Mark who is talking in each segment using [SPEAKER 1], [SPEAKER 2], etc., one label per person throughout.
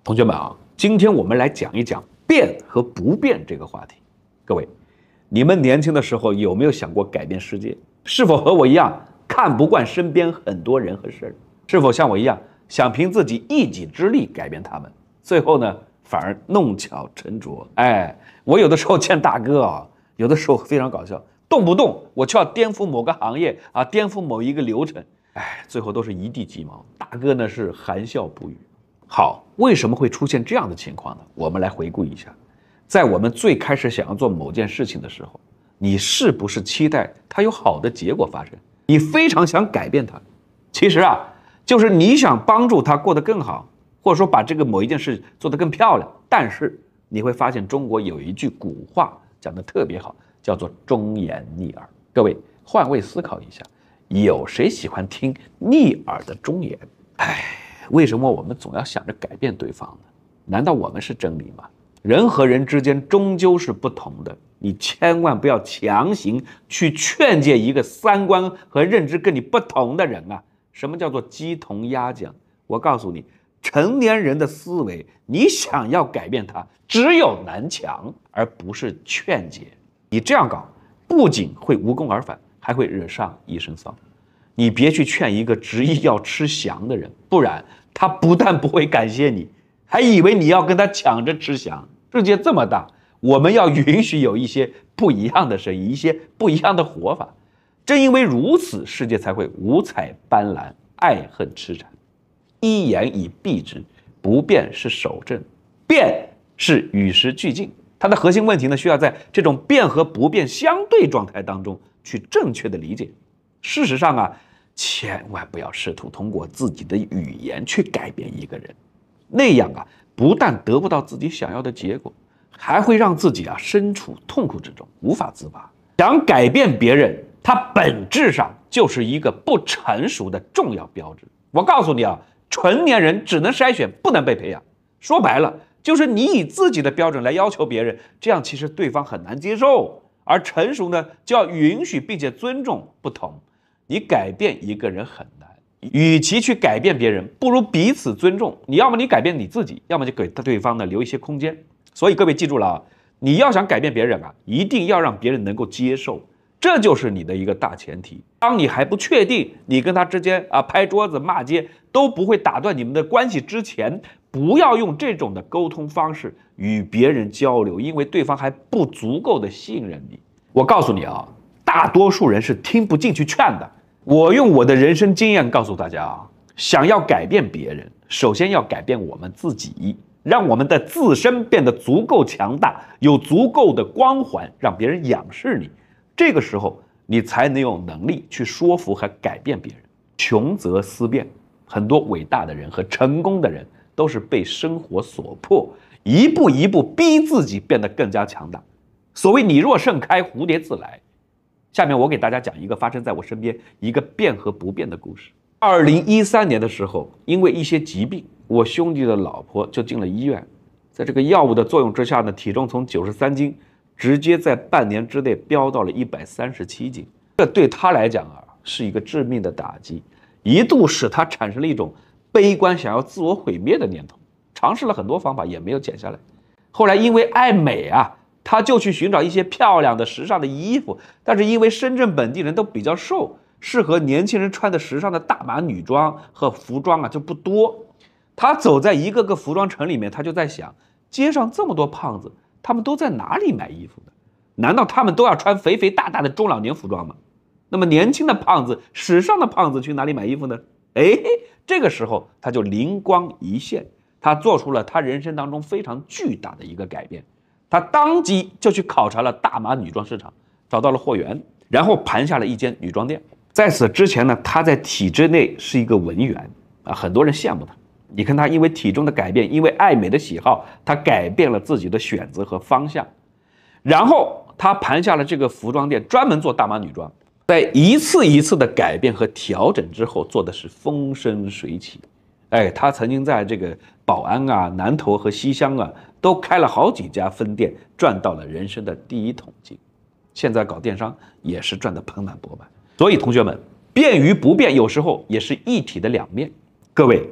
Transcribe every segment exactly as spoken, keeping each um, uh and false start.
[SPEAKER 1] 同学们啊，今天我们来讲一讲变和不变这个话题。各位，你们年轻的时候有没有想过改变世界？是否和我一样看不惯身边很多人和事儿？是否像我一样想凭自己一己之力改变他们？最后呢，反而弄巧成拙。哎，我有的时候见大哥啊，有的时候非常搞笑，动不动我就要颠覆某个行业啊，颠覆某一个流程，哎，最后都是一地鸡毛。大哥呢是含笑不语。好，为什么会出现这样的情况呢？我们来回顾一下，在我们最开始想要做某件事情的时候，你是不是期待它有好的结果发生？你非常想改变它，其实啊，就是你想帮助它过得更好，或者说把这个某一件事做得更漂亮。但是你会发现，中国有一句古话讲得特别好，叫做忠言逆耳。各位换位思考一下，有谁喜欢听逆耳的忠言？哎。为什么我们总要想着改变对方呢？难道我们是真理吗？人和人之间终究是不同的，你千万不要强行去劝诫一个三观和认知跟你不同的人啊！什么叫做鸡同鸭讲？我告诉你，成年人的思维，你想要改变它，只有南墙，而不是劝解。你这样搞，不仅会无功而返，还会惹上一身骚。你别去劝一个执意要吃翔的人，不然他不但不会感谢你，还以为你要跟他抢着吃翔。世界这么大，我们要允许有一些不一样的声音，一些不一样的活法。正因为如此，世界才会五彩斑斓，爱恨痴缠。一言以蔽之，不变是守正，变是与时俱进。它的核心问题呢，需要在这种变和不变相对状态当中去正确的理解。事实上啊，千万不要试图通过自己的语言去改变一个人，那样啊，不但得不到自己想要的结果，还会让自己啊身处痛苦之中，无法自拔。想改变别人，它本质上就是一个不成熟的重要标志。我告诉你啊，成年人只能筛选，不能被培养。说白了，就是你以自己的标准来要求别人，这样其实对方很难接受。而成熟呢，就要允许并且尊重不同。你改变一个人很难，与其去改变别人，不如彼此尊重。你要么你改变你自己，要么就给对方呢留一些空间。所以各位记住了啊，你要想改变别人啊，一定要让别人能够接受，这就是你的一个大前提。当你还不确定你跟他之间啊拍桌子骂街都不会打断你们的关系之前，不要用这种的沟通方式与别人交流，因为对方还不足够的信任你。我告诉你啊，大多数人是听不进去劝的。我用我的人生经验告诉大家啊，想要改变别人，首先要改变我们自己，让我们的自身变得足够强大，有足够的光环，让别人仰视你。这个时候，你才能有能力去说服和改变别人。穷则思变，很多伟大的人和成功的人都是被生活所迫，一步一步逼自己变得更加强大。所谓你若盛开，蝴蝶自来。下面我给大家讲一个发生在我身边一个变和不变的故事。二零一三年的时候，因为一些疾病，我兄弟的老婆就进了医院。在这个药物的作用之下呢，体重从九十三斤直接在半年之内飙到了一百三十七斤。这对他来讲啊，是一个致命的打击，一度使他产生了一种悲观，想要自我毁灭的念头。尝试了很多方法，也没有减下来。后来因为爱美啊，他就去寻找一些漂亮的时尚的衣服，但是因为深圳本地人都比较瘦，适合年轻人穿的时尚的大码女装和服装啊就不多。他走在一个个服装城里面，他就在想，街上这么多胖子，他们都在哪里买衣服呢？难道他们都要穿肥肥大大的中老年服装吗？那么年轻的胖子，时尚的胖子去哪里买衣服呢？哎，这个时候他就灵光一现，他做出了他人生当中非常巨大的一个改变。他当即就去考察了大码女装市场，找到了货源，然后盘下了一间女装店。在此之前呢，他在体制内是一个文员啊，很多人羡慕他。你看他因为体重的改变，因为爱美的喜好，他改变了自己的选择和方向。然后他盘下了这个服装店，专门做大码女装。在一次一次的改变和调整之后，做的是风生水起。哎，他曾经在这个宝安啊、南头和西乡啊都开了好几家分店，赚到了人生的第一桶金。现在搞电商也是赚得盆满钵满。所以同学们，变与不变有时候也是一体的两面。各位，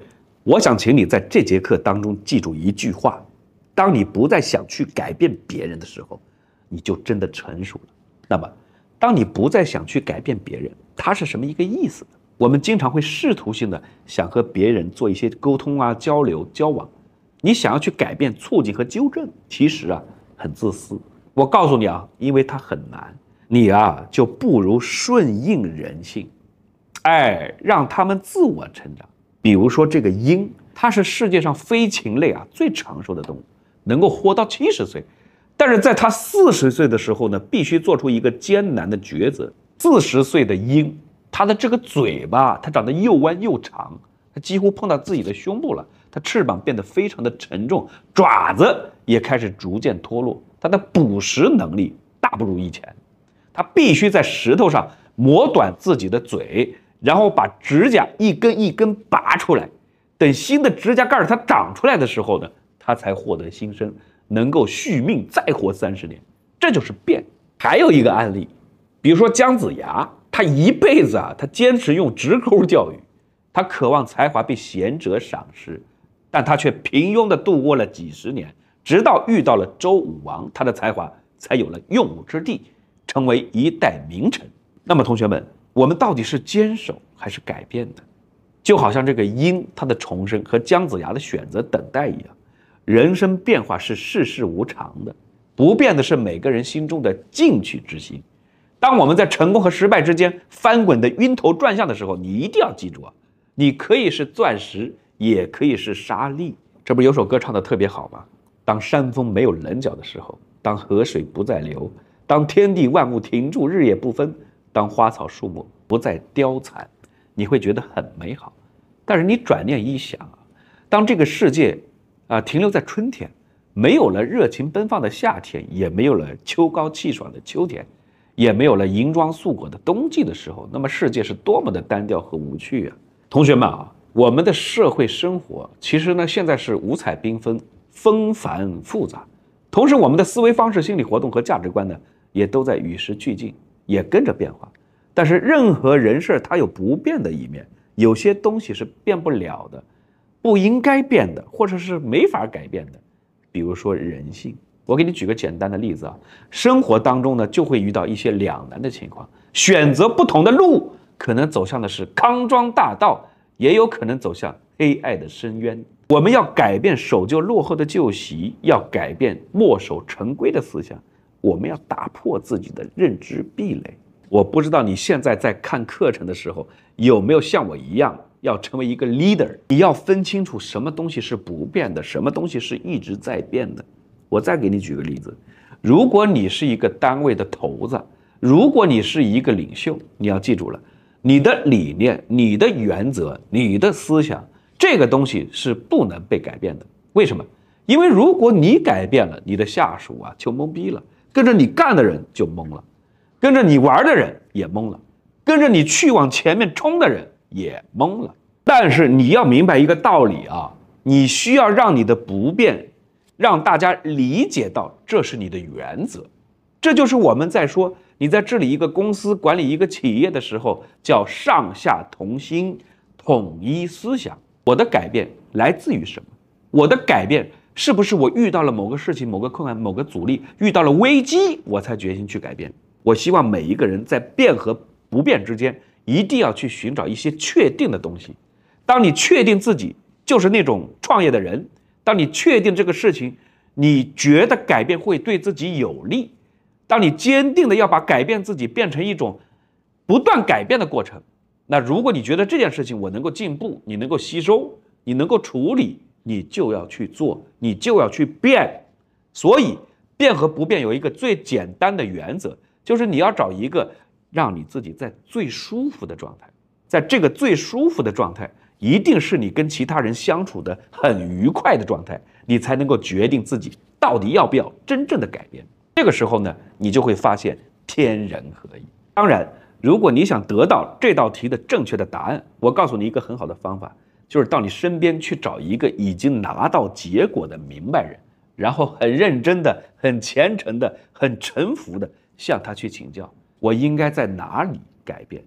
[SPEAKER 1] 我想请你在这节课当中记住一句话：当你不再想去改变别人的时候，你就真的成熟了。那么，当你不再想去改变别人，它是什么一个意思呢？我们经常会试图性的想和别人做一些沟通啊、交流、交往。你想要去改变、促进和纠正，其实啊很自私。我告诉你啊，因为它很难，你啊就不如顺应人性，哎，让他们自我成长。比如说这个鹰，它是世界上飞禽类啊最长寿的动物，能够活到七十岁。但是在它四十岁的时候呢，必须做出一个艰难的抉择。四十岁的鹰，它的这个嘴巴，它长得又弯又长，它几乎碰到自己的胸部了。它翅膀变得非常的沉重，爪子也开始逐渐脱落。它的捕食能力大不如以前，它必须在石头上磨短自己的嘴，然后把指甲一根一根拔出来。等新的指甲盖它长出来的时候呢，它才获得新生，能够续命再活三十年。这就是变。还有一个案例，比如说姜子牙，他一辈子啊，他坚持用直钩教育，他渴望才华被贤者赏识，但他却平庸地度过了几十年，直到遇到了周武王，他的才华才有了用武之地，成为一代名臣。那么同学们，我们到底是坚守还是改变的？就好像这个鹰，它的重生和姜子牙的选择等待一样，人生变化是世事无常的，不变的是每个人心中的进取之心。当我们在成功和失败之间翻滚的晕头转向的时候，你一定要记住啊，你可以是钻石，也可以是沙粒。这不是有首歌唱得特别好吗？当山峰没有棱角的时候，当河水不再流，当天地万物停住日夜不分，当花草树木不再凋残，你会觉得很美好。但是你转念一想啊，当这个世界啊停留在春天，没有了热情奔放的夏天，也没有了秋高气爽的秋天，也没有了银装素裹的冬季的时候，那么世界是多么的单调和无趣啊！同学们啊，我们的社会生活其实呢现在是五彩缤纷、纷繁复杂，同时我们的思维方式、心理活动和价值观呢也都在与时俱进，也跟着变化。但是任何人事它有不变的一面，有些东西是变不了的，不应该变的，或者是没法改变的。比如说人性，我给你举个简单的例子啊，生活当中呢就会遇到一些两难的情况，选择不同的路，可能走向的是康庄大道，也有可能走向黑暗的深渊。我们要改变守旧落后的旧习，要改变墨守成规的思想，我们要打破自己的认知壁垒。我不知道你现在在看课程的时候有没有像我一样要成为一个 leader， 你要分清楚什么东西是不变的，什么东西是一直在变的。我再给你举个例子，如果你是一个单位的头子，如果你是一个领袖，你要记住了，你的理念、你的原则、你的思想，这个东西是不能被改变的。为什么？因为如果你改变了，你的下属啊就懵逼了，跟着你干的人就懵了，跟着你玩的人也懵了，跟着你去往前面冲的人也懵了。但是你要明白一个道理啊，你需要让你的不变让大家理解到这是你的原则。这就是我们在说你在治理一个公司、管理一个企业的时候，叫上下同心、统一思想。我的改变来自于什么？我的改变是不是我遇到了某个事情、某个困难、某个阻力，遇到了危机，我才决心去改变？我希望每一个人在变和不变之间，一定要去寻找一些确定的东西。当你确定自己就是那种创业的人，当你确定这个事情，你觉得改变会对自己有利，当你坚定的要把改变自己变成一种不断改变的过程，那如果你觉得这件事情我能够进步，你能够吸收，你能够处理，你就要去做，你就要去变。所以变和不变有一个最简单的原则，就是你要找一个让你自己在最舒服的状态，在这个最舒服的状态，一定是你跟其他人相处的很愉快的状态，你才能够决定自己到底要不要真正的改变。这个时候呢，你就会发现天人合一。当然，如果你想得到这道题的正确的答案，我告诉你一个很好的方法，就是到你身边去找一个已经拿到结果的明白人，然后很认真的、很虔诚的、很臣服的向他去请教，我应该在哪里改变，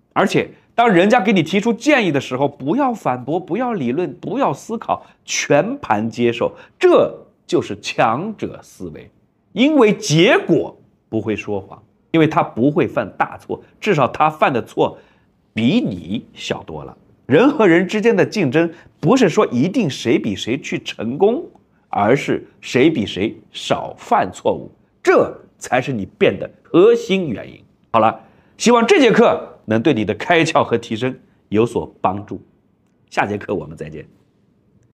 [SPEAKER 1] 而且当人家给你提出建议的时候，不要反驳，不要理论，不要思考，全盘接受，这就是强者思维。因为结果不会说谎，因为他不会犯大错，至少他犯的错比你小多了。人和人之间的竞争不是说一定谁比谁去成功，而是谁比谁少犯错误，这才是你变的核心原因。好了，希望这节课能对你的开窍和提升有所帮助。下节课我们再见。